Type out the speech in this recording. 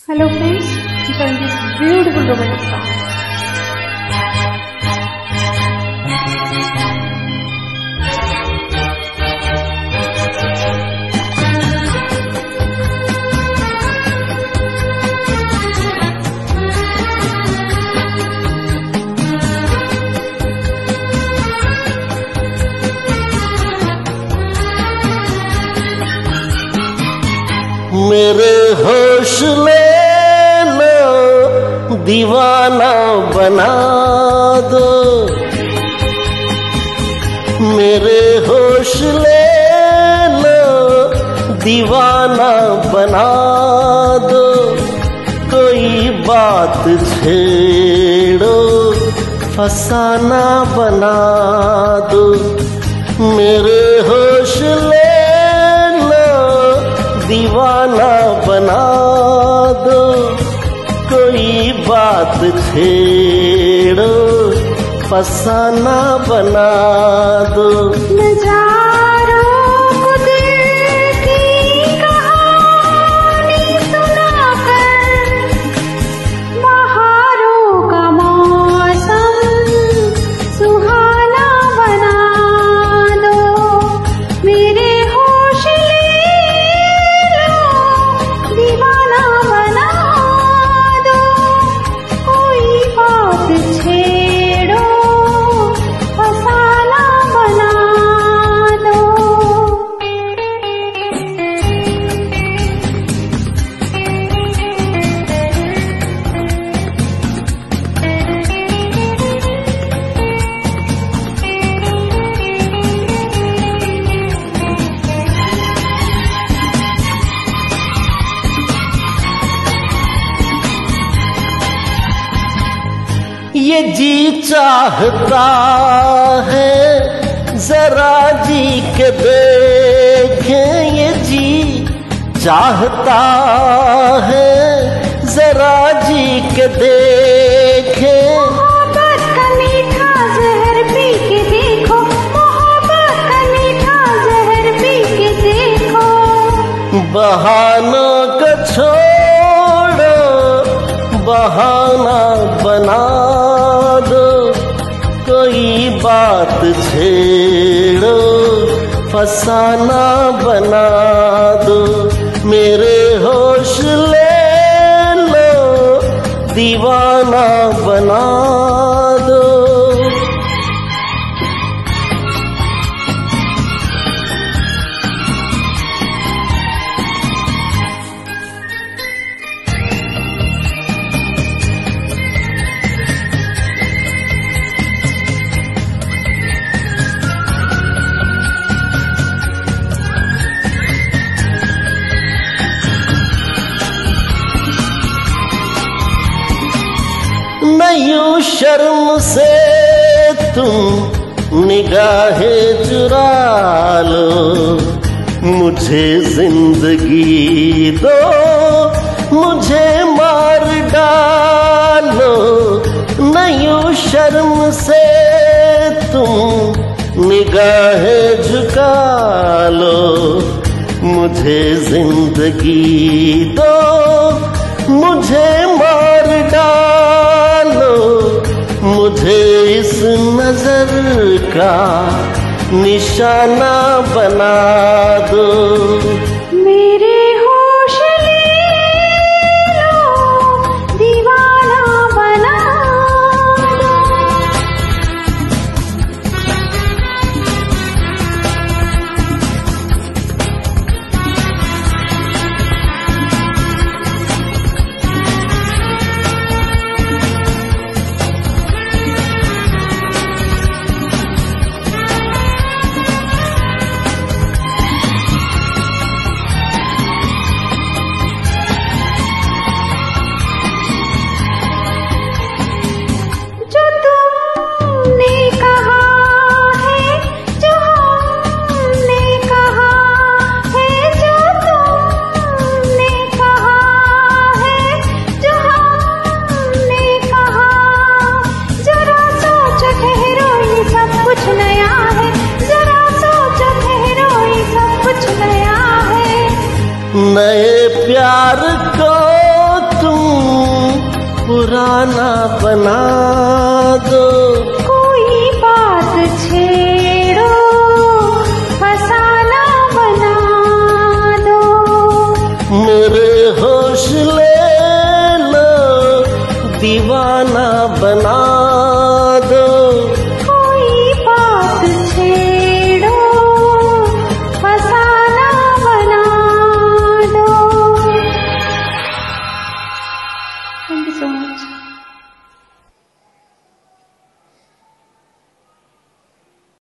Hello friends, enjoy this beautiful romantic song. मेरे होश लेना दीवाना बना दो, मेरे होश लेना दीवाना बना दो, कोई बात छेड़ो फसाना बना दो, मेरे होश दीवाना बना दो, कोई बात छेड़ो फसाना बना दो। नजारों को दिल की कहानी सुनाकर बहारों का मौसम सुहाना बना दो, मेरे होश दीवाना बना दो, कोई बात छेड़ो फसाना बना दो। ये जी चाहता है जरा जी के देखें, ये जी चाहता है जरा जी के देखें, मोहब्बत का मीठा जहर पी के देखो, मोहब्बत का मीठा जहर पी के देखो, बहानों को छोड़ो बहाना बना दो, कोई बात छेड़ो फसाना बना दो, मेरे होश ले लो दीवाना बना दो। न यूं शर्म से तुम निगाहें चुरा लो, मुझे जिंदगी दो मुझे मार डालो, न यूं शर्म से तुम निगाहें झुका लो, मुझे जिंदगी दो मुझे मार डालो, मुझे इस नजर का निशाना बना दो, मेरे होश ले लो दीवाना बना दो। पुराना बना दो। कोई बात छेड़ो फसाना बना दो। मेरे होश ले लो दीवाना बना